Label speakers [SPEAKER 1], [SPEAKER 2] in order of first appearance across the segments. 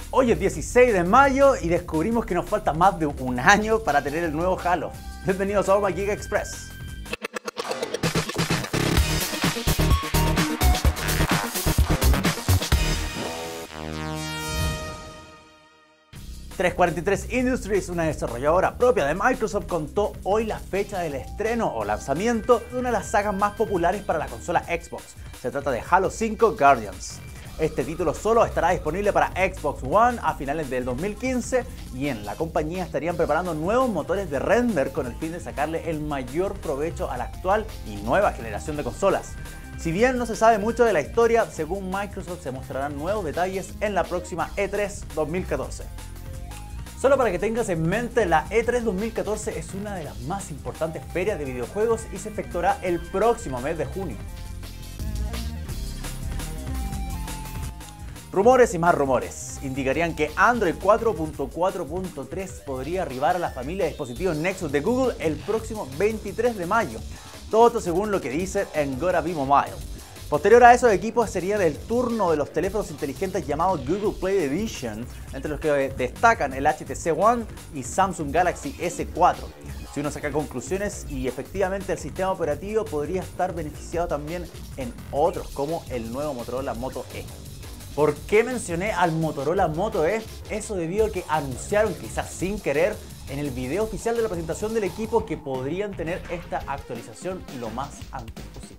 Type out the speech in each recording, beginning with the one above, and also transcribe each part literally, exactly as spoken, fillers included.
[SPEAKER 1] Hoy es dieciséis de mayo y descubrimos que nos falta más de un año para tener el nuevo Halo. Bienvenidos a Oh My Giga Express. trescientos cuarenta y tres Industries, una desarrolladora propia de Microsoft, contó hoy la fecha del estreno o lanzamiento de una de las sagas más populares para la consola Xbox. Se trata de Halo cinco Guardians. Este título solo estará disponible para Xbox One a finales del dos mil quince y en la compañía estarían preparando nuevos motores de render con el fin de sacarle el mayor provecho a la actual y nueva generación de consolas. Si bien no se sabe mucho de la historia, según Microsoft se mostrarán nuevos detalles en la próxima E tres dos mil catorce. Solo para que tengas en mente, la E tres dos mil catorce es una de las más importantes ferias de videojuegos y se efectuará el próximo mes de junio. Rumores y más rumores indicarían que Android cuatro punto cuatro punto tres podría arribar a la familia de dispositivos Nexus de Google el próximo veintitrés de mayo. Todo esto según lo que dice en Gotta Be Mobile. Posterior a esos equipos sería del turno de los teléfonos inteligentes llamados Google Play Edition, entre los que destacan el H T C One y Samsung Galaxy S cuatro. Si uno saca conclusiones, y efectivamente el sistema operativo podría estar beneficiado también en otros como el nuevo Motorola Moto E. ¿Por qué mencioné al Motorola Moto E? Eso debido a que anunciaron, quizás sin querer, en el video oficial de la presentación del equipo que podrían tener esta actualización lo más antes posible.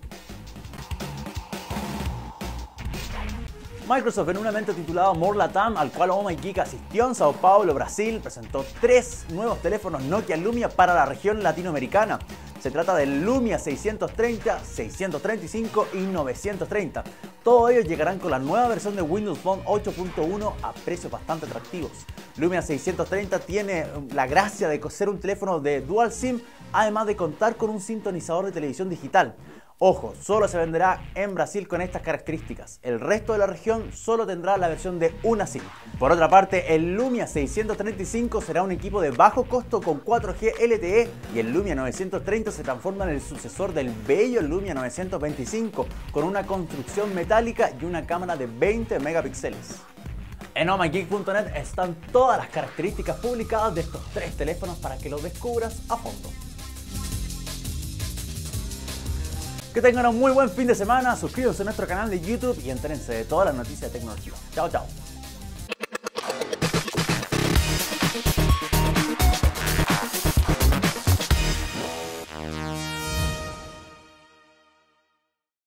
[SPEAKER 1] Microsoft, en un evento titulado More Latam, al cual Oh My Geek asistió en Sao Paulo, Brasil, presentó tres nuevos teléfonos Nokia Lumia para la región latinoamericana. Se trata del Lumia seiscientos treinta, seiscientos treinta y cinco y novecientos treinta. Todos ellos llegarán con la nueva versión de Windows Phone ocho punto uno a precios bastante atractivos. Lumia seiscientos treinta tiene la gracia de ser un teléfono de Dual SIM, además de contar con un sintonizador de televisión digital. Ojo, solo se venderá en Brasil con estas características. El resto de la región solo tendrá la versión de una SIM. Por otra parte, el Lumia seiscientos treinta y cinco será un equipo de bajo costo con cuatro G L T E y el Lumia novecientos treinta se transforma en el sucesor del bello Lumia novecientos veinticinco con una construcción metálica y una cámara de veinte megapíxeles. En Oh My Geek punto net están todas las características publicadas de estos tres teléfonos para que los descubras a fondo. Que tengan un muy buen fin de semana, suscríbanse a nuestro canal de YouTube y entérense de todas las noticias de tecnología. Chao, chao.